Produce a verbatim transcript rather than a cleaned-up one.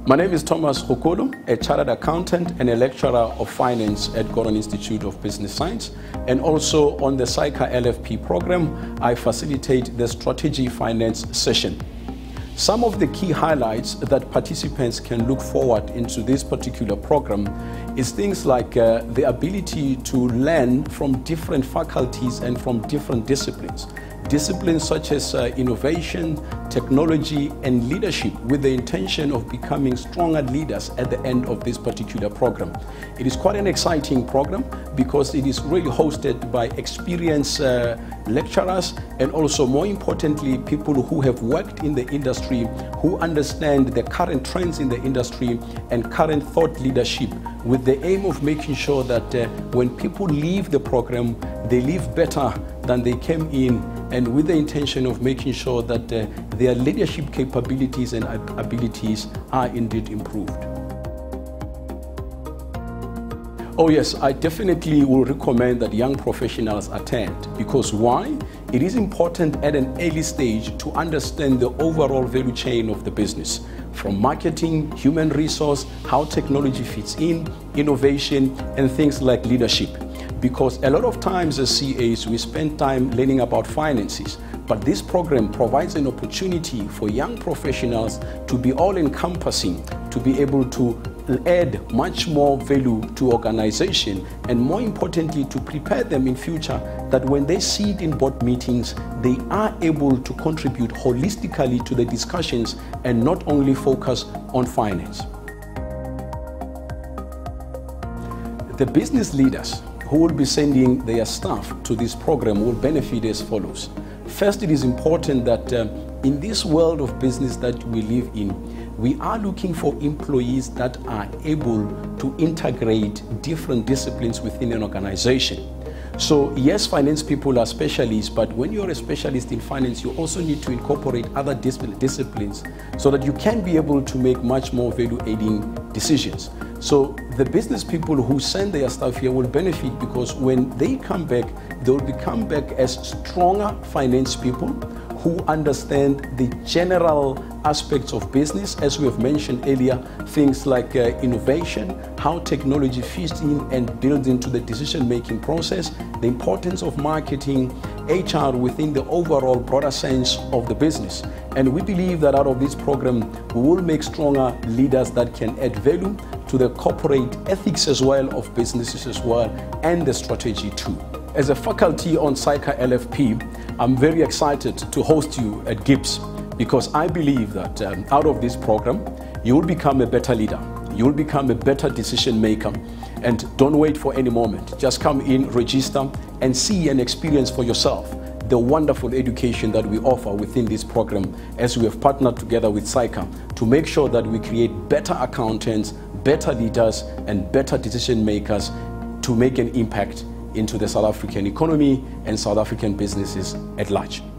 My name is Thomas Khokolo, a chartered accountant and a lecturer of finance at Gordon Institute of Business Science, and also on the SAICA L F P program, I facilitate the strategy finance session. Some of the key highlights that participants can look forward into this particular program is things like uh, the ability to learn from different faculties and from different disciplines. Disciplines such as uh, innovation, technology, and leadership, with the intention of becoming stronger leaders at the end of this particular program. It is quite an exciting program because it is really hosted by experienced uh, lecturers and also, more importantly, people who have worked in the industry, who understand the current trends in the industry and current thought leadership, with the aim of making sure that uh, when people leave the program, they leave better than they came in, and with the intention of making sure that uh, their leadership capabilities and abilities are indeed improved. Oh yes, I definitely will recommend that young professionals attend, because why? It is important at an early stage to understand the overall value chain of the business, from marketing, human resource, how technology fits in, innovation, and things like leadership. Because a lot of times as C As, we spend time learning about finances, but this program provides an opportunity for young professionals to be all-encompassing, to be able to add much more value to organization, and more importantly, to prepare them in future that when they sit in board meetings, they are able to contribute holistically to the discussions and not only focus on finance. The business leaders who will be sending their staff to this program will benefit as follows. First, it is important that uh, in this world of business that we live in, we are looking for employees that are able to integrate different disciplines within an organization. So yes, finance people are specialists, but when you're a specialist in finance, you also need to incorporate other dis disciplines so that you can be able to make much more value-adding decisions. So the business people who send their staff here will benefit, because when they come back, they will come back as stronger finance people who understand the general aspects of business, as we have mentioned earlier, things like uh, innovation, how technology fits in and builds into the decision-making process, the importance of marketing, H R within the overall broader sense of the business. And we believe that out of this program, we will make stronger leaders that can add value to the corporate ethics as well of businesses as well, and the strategy too. As a faculty on SAICA L F P, I'm very excited to host you at Gibbs, because I believe that um, out of this program, you will become a better leader, you will become a better decision maker, and don't wait for any moment. Just come in, register, and see and experience for yourself the wonderful education that we offer within this program, as we have partnered together with SAICA to make sure that we create better accountants, better leaders, and better decision makers to make an impact into the South African economy and South African businesses at large.